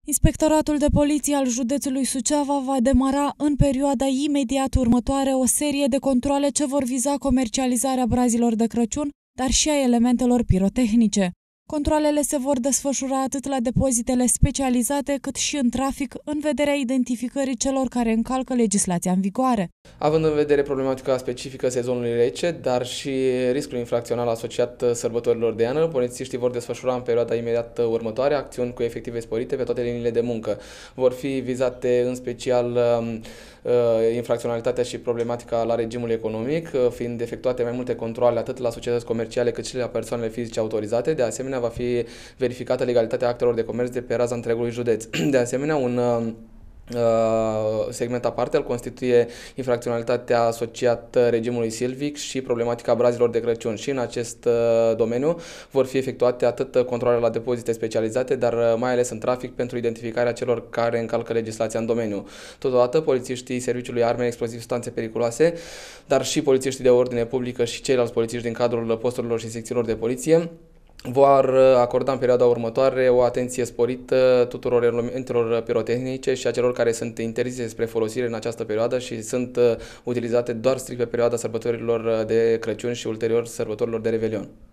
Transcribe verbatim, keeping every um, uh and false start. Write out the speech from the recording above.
Inspectoratul de poliție al județului Suceava va demara în perioada imediat următoare o serie de controale ce vor viza comercializarea brazilor de Crăciun, dar și a elementelor pirotehnice. Controalele se vor desfășura atât la depozitele specializate, cât și în trafic, în vederea identificării celor care încalcă legislația în vigoare. Având în vedere problematica specifică sezonului rece, dar și riscul infracțional asociat sărbătorilor de iarnă, polițiștii vor desfășura în perioada imediat următoare acțiuni cu efective sporite pe toate liniile de muncă. Vor fi vizate în special infracționalitatea și problematica la regimul economic, fiind efectuate mai multe controale atât la societăți comerciale cât și la persoanele fizice autorizate. De asemenea, va fi verificată legalitatea actelor de comerț de pe raza întregului județ. De asemenea, un segment aparte îl constituie infracționalitatea asociată regimului silvic și problematica brazilor de Crăciun. Și în acest domeniu vor fi efectuate atât controale la depozite specializate, dar mai ales în trafic pentru identificarea celor care încalcă legislația în domeniu. Totodată, polițiștii Serviciului Arme, Explozivi, Substanțe Periculoase, dar și polițiștii de ordine publică și ceilalți polițiști din cadrul posturilor și secțiilor de poliție vor acorda în perioada următoare o atenție sporită tuturor elementelor pirotehnice și a celor care sunt interzise spre folosire în această perioadă și sunt utilizate doar strict pe perioada sărbătorilor de Crăciun și ulterior sărbătorilor de Revelion.